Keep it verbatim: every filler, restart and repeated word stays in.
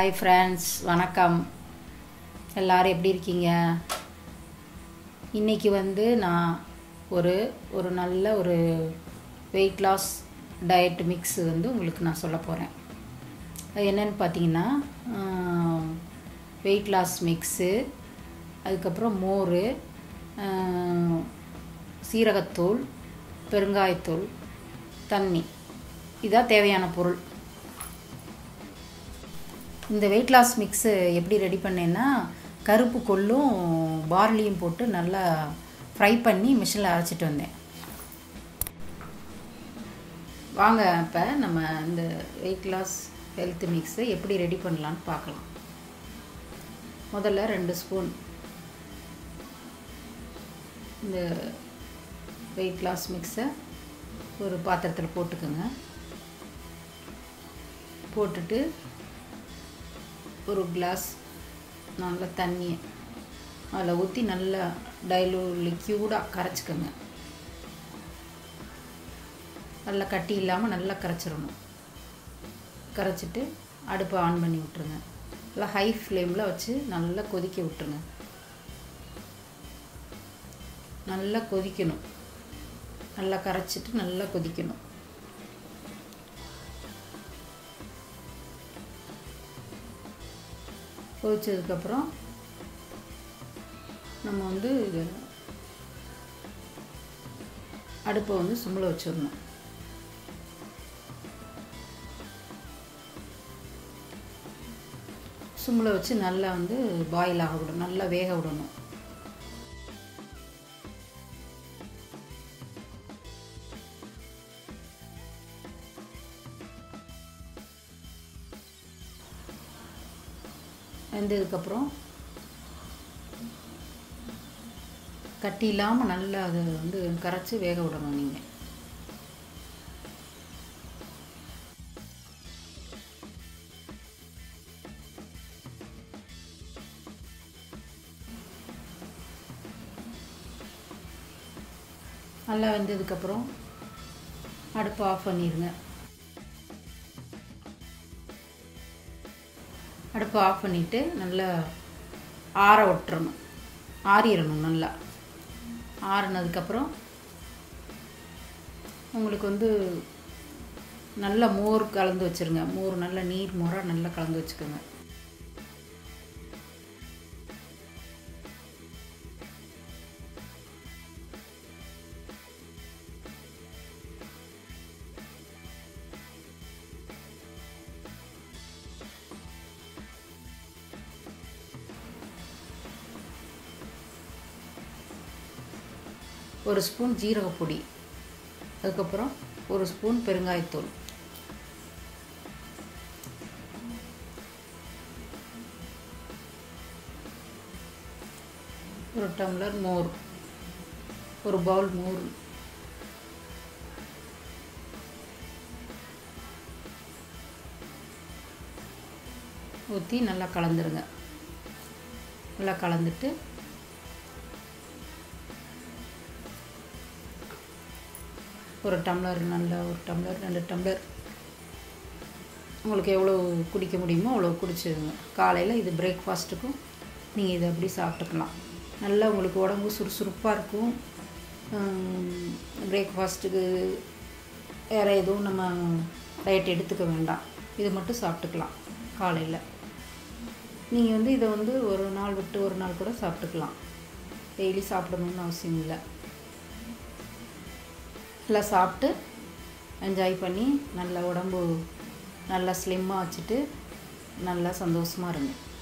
Hi friends, வணக்கம். எல்லோரும் எப்படி இருக்கீங்க? இன்றைக்கி வந்து நான் ஒரு ஒரு நல்ல ஒரு வெயிட் லாஸ் டயட் மிக்ஸ் வந்து உங்களுக்கு நான் சொல்ல போகிறேன். அது என்னென்னு பார்த்தீங்கன்னா, வெயிட் லாஸ் மிக்ஸு, அதுக்கப்புறம் மோர், சீரகத்தூள், பெருங்காயத்தூள், தண்ணி, இதான் தேவையான பொருள். இந்த வெயிட் லாஸ் மிக்ஸு எப்படி ரெடி பண்ணேன்னா, கருப்பு கொள்ளும் பார்லியும் போட்டு நல்லா ஃப்ரை பண்ணி மிஷினில் அரைச்சிட்டு வந்தேன். வாங்க இப்போ நம்ம இந்த வெயிட் லாஸ் ஹெல்த் மிக்ஸை எப்படி ரெடி பண்ணலான்னு பார்க்கலாம். முதல்ல ரெண்டு ஸ்பூன் இந்த வெயிட் லாஸ் மிக்ஸை ஒரு பாத்திரத்தில் போட்டுக்கோங்க. போட்டுட்டு ஒரு கிளாஸ் நல்ல தண்ணியை அதில் ஊற்றி நல்லா டைலூ லிக்யூடாக கரைச்சிக்கோங்க. நல்லா கட்டி இல்லாமல் நல்லா கரைச்சிடணும். கரைச்சிட்டு அடுப்பை ஆன் பண்ணி விட்டுருங்க. நல்லா ஹை ஃப்ளேமில் வச்சு நல்லா கொதிக்க விட்டுருங்க. நல்லா கொதிக்கணும். நல்லா கரைச்சிட்டு நல்லா கொதிக்கணும். கொதிச்சதுக்கப்புறம் நம்ம வந்து அடுப்பை வந்து சிம்மில் வச்சிடணும். சிம்மில் வச்சு நல்லா வந்து பாயில் ஆக விடணும், நல்லா வேக விடணும். வெந்ததுக்கப்புறம் கட்டி இல்லாமல் நல்லா அதை வந்து கரைச்சி வேக விடணும். நீங்கள் நல்லா வெந்ததுக்கப்புறம் அடுப்பை ஆஃப் பண்ணிடுங்க. அடுப்பை ஆஃப் பண்ணிவிட்டு நல்லா ஆற விட்டுறணும். ஆறிடணும். நல்லா ஆறினதுக்கப்புறம் உங்களுக்கு வந்து நல்லா மோர் கலந்து வச்சுருங்க. மோர் நல்லா நீர் மோராக நல்லா கலந்து வச்சுக்கோங்க. ஒரு ஸ்பூன் ஜீரகப்பொடி, அதுக்கப்புறம் ஒரு ஸ்பூன் பெருங்காயத்தூள், ஒரு டம்ளர் மோர், ஒரு பவுல் மோர், ஊற்றி நல்லா கலந்துருங்க. நல்லா கலந்துட்டு ஒரு டம்ளர் நல்லா ஒரு டம்ளர் ரெண்டு டம்ளர் உங்களுக்கு எவ்வளோ குடிக்க முடியுமோ அவ்வளோ குடிச்சிடுங்க. காலையில் இது பிரேக்ஃபாஸ்ட்டுக்கும் நீங்கள் இதை அப்படி சாப்பிட்டுக்கலாம். நல்லா உங்களுக்கு உடம்பு சுறுசுறுப்பாக இருக்கும். பிரேக்ஃபாஸ்ட்டுக்கு வேறு எதுவும் நம்ம டயட் எடுத்துக்க வேண்டாம். இது மட்டும் சாப்பிட்டுக்கலாம் காலையில். நீங்கள் வந்து இதை வந்து ஒரு நாள் விட்டு ஒரு நாள் கூட சாப்பிட்டுக்கலாம். டெய்லி சாப்பிடணுன்னு அவசியம் இல்லை. நல்லா சாப்பிட்டு என்ஜாய் பண்ணி நல்லா உடம்பு நல்லா ஸ்லிம்மாக வச்சுட்டு நல்லா சந்தோஷமாக இருங்க.